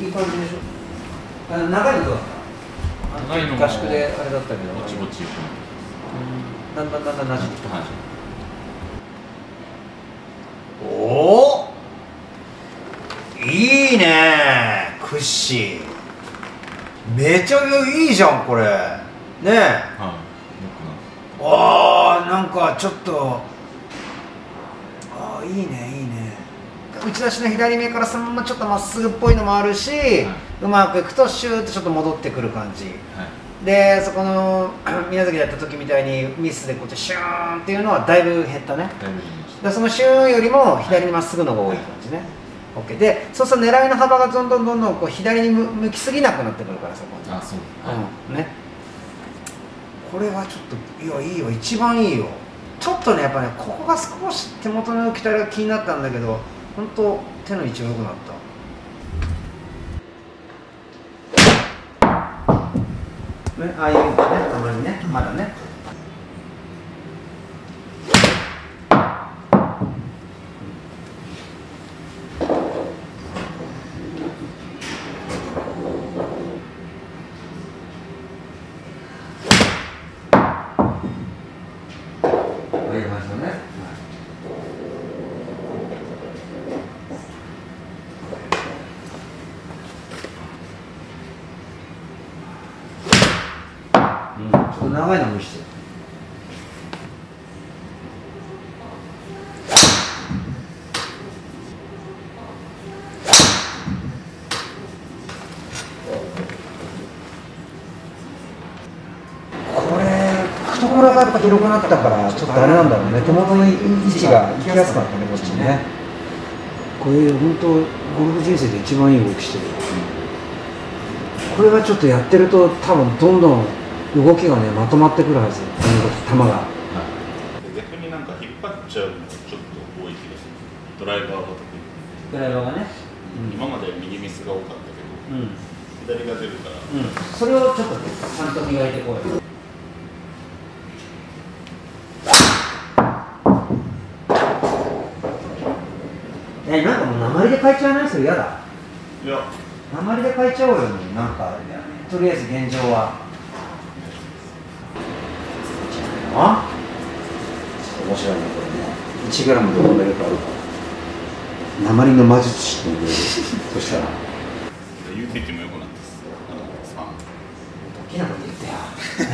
いい感じでしょ。長いのどうだった？長いの合宿であれだったけど。ぼちぼち。だんだん馴染んできた。おお。いいね。クッシー。めちゃいいじゃんこれ。ねえ。ああ、なんかちょっと。ああ、いいねいいね。打ち出しの左目からそのままちょっとまっすぐっぽいのもあるし、うまくいくとシューッとちょっと戻ってくる感じ、でそこの宮崎でやった時みたいにミスでこっちシューンっていうのはだいぶ減ったね。でそのシューンよりも左にまっすぐのが多い感じね。OK で、そうすると狙いの幅がどんどんこう左に向きすぎなくなってくるからそこに。あ、そう、うんね。これはちょっといいよ一番いいよ。ちょっとねやっぱねここが少し手元の機体が気になったんだけど。本当手の位置が良くなった。ね、ああいうのね、たまにね、まだね。ああいう感じだね。長いの見して。これ懐がやっぱ広くなったからちょっとあれなんだろうね。手元の位置が行きやすかったねこっちね。これ本当ゴルフ人生で一番いい動きしてる。これはちょっとやってると多分どんどん動きがねまとまってくるはず。球が。 逆になんか引っ張っちゃうのがちょっと多い気がする。ドライバーが得意。 ドライバーがね。 今まで右ミスが多かったけど、左が出るから。 それをちょっとちゃんと磨いてこい。なんかもう鉛で変えちゃわない？それ嫌だ。 いや。 鉛で変えちゃおうよ。なんかとりあえず現状は。あ？面白いねこれね。1グラムどのぐらいかあるか。鉛の魔術師って言う。そしたら。 言うていてもよくなったです。 大きなこと言ってよ。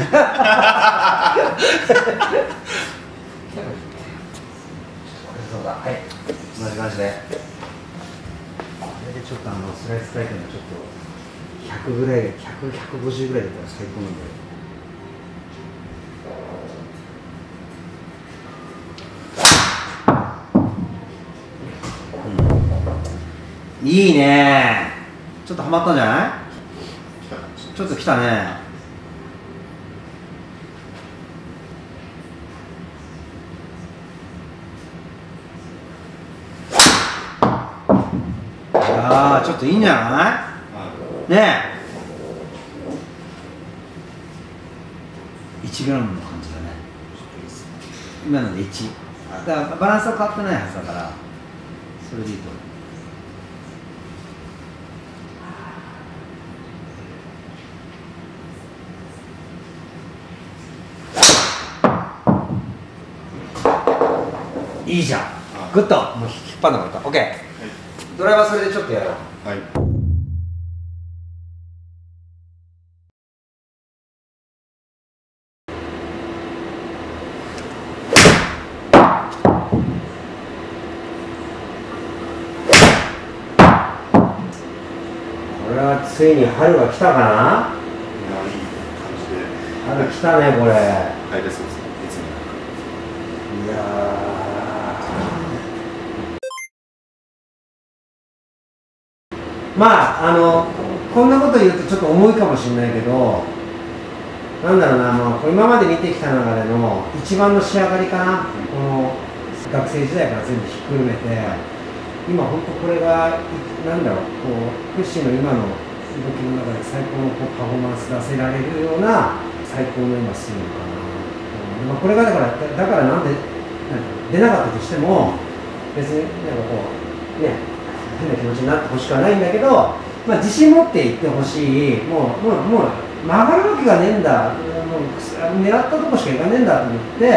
そうだ、はい。同じ感じで。これでちょっとスライス回転がちょっと100ぐらい、100、150ぐらいだったら最高なんだよ。いいね。ちょっとハマったんじゃない？ちょっと来たね。ああ、ちょっといいんじゃないねえ。1グラムの感じだね。今ので1。だからバランスは変わってないはずだから、それでいいと思う。いいじゃん。グッともう引っ張んなかった。オッケー。ドライバーそれでちょっとやろう。はい。これはついに春が来たかな。いや、いい感じで。春来たねこれ。入れそうですね。いつも。いやまあこんなこと言うとちょっと重いかもしれないけど、なんだろうな、今まで見てきた中での一番の仕上がりかな。この学生時代から全部ひっくるめて、今本当これがなんだろう、クッシーの今の動きの中で最高のパフォーマンス出せられるような最高の今スイングかな。これがだからなんで出なかったとしても別になんかこうね変な気持ちになってほしくはないんだけど、 まあ、自信持っていってほしい、もう曲がるわけがねえんだ、もう狙ったとこしかいかねえんだと思って、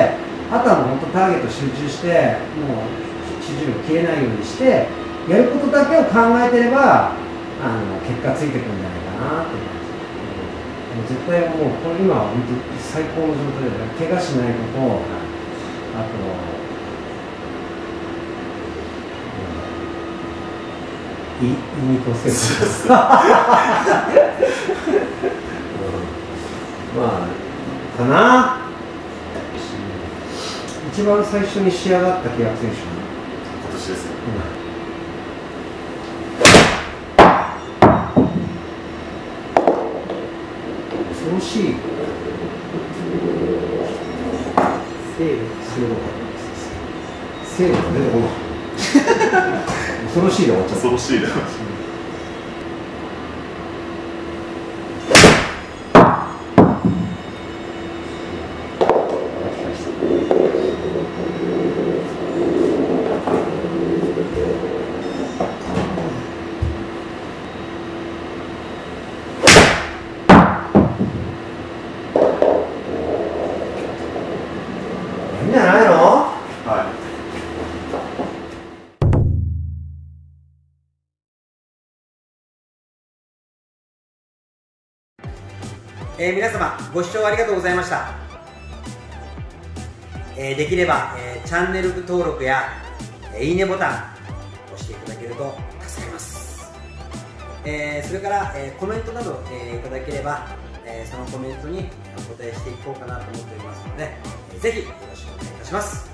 あとはもう本当、ターゲット集中して、もう集中力切れないようにして、やることだけを考えてれば、結果ついてくるんじゃないかなって感じ。絶対もう、これ今は本当、最高の状態で、怪我しないこと、あと、胃に骨折まあかな。一番最初に仕上がった契約選手かな、 今年ですよ、 恐ろしい。セールが出てこない恐ろしいで終わっちゃった。 恐ろしいでいいんじゃないの？ はい。 皆様ご視聴ありがとうございました。できれば、チャンネル登録や、いいねボタン押していただけると助かります。それから、コメントなど、いただければ、そのコメントにお答えしていこうかなと思っておりますので、ぜひよろしくお願いいたします。